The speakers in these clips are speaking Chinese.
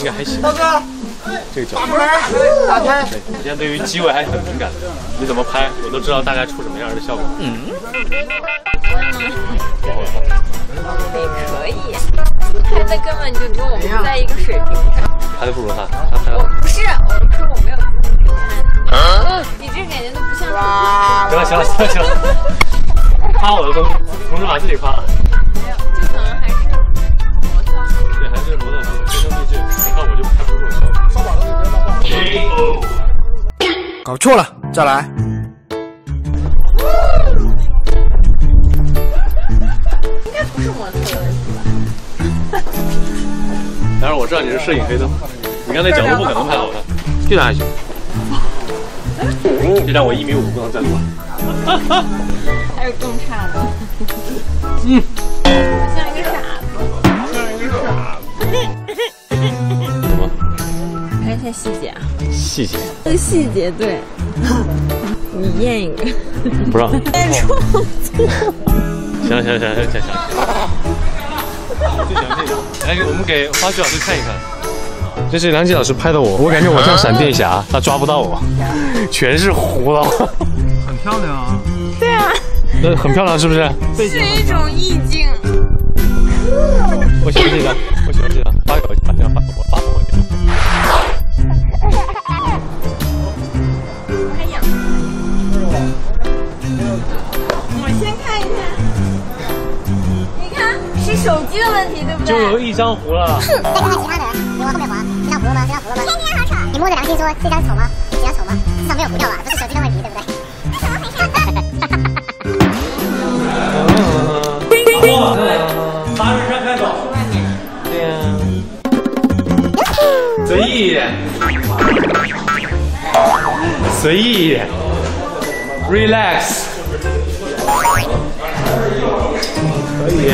这个还行。 大哥， 这个角度。 打开。 我现在对于机位还很敏感，你怎么拍我都知道大概出什么样的效果。不好看。 也可以，拍的根本就跟我们不在一个水平上。 拍的不如他，他拍的。 不是，我说我没有自己看。你这感觉都不像手机。 行了，夸我的东西，同时把自己夸了。 没有，就可能还是模特。 对，还是模特天生丽质。你看我就拍不出这种效果。 搞错了，再来。 应该不是模特的问题吧？ 当然我知道你是摄影黑灯，你刚才角度不可能拍好看，这样还行。这让我1.5米不能再多。 还有更差的。我像一个傻子。 什么？ 看一下细节啊。 细节。 这个细节对。你验一个。 不让。 验创作。 行。最详细的。来，我们给花絮老师看一看。这是梁季老师拍的我感觉我像闪电侠，他抓不到我，全是糊了。 很漂亮啊。 对啊。 那很漂亮是不是？ 是一种意境。 我喜欢这个，发给我，我发我。 我还痒。我先看一下。你看，是手机的问题，对不对？ 就有一张糊了。 再看看其他的，你往后面滑，这张糊了吗？天天好丑。你摸着良心说，这张丑吗？这张丑吗？至少没有糊掉吧？不是手机的问题，对不对？怎么回事？ 爬人山开走。对呀。随意一点。随意一点。Relax。可以。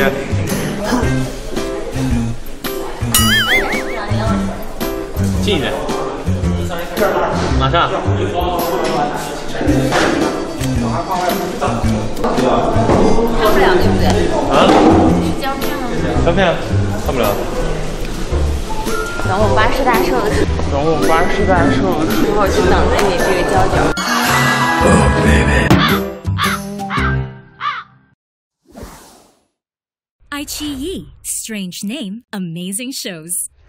近一点。马上。 看不了，对不对？ 啊？ 是胶片吗？ 胶片看不了。 等我80大寿的时候，就等着你这个胶卷。 iQiyi, strange name, amazing shows.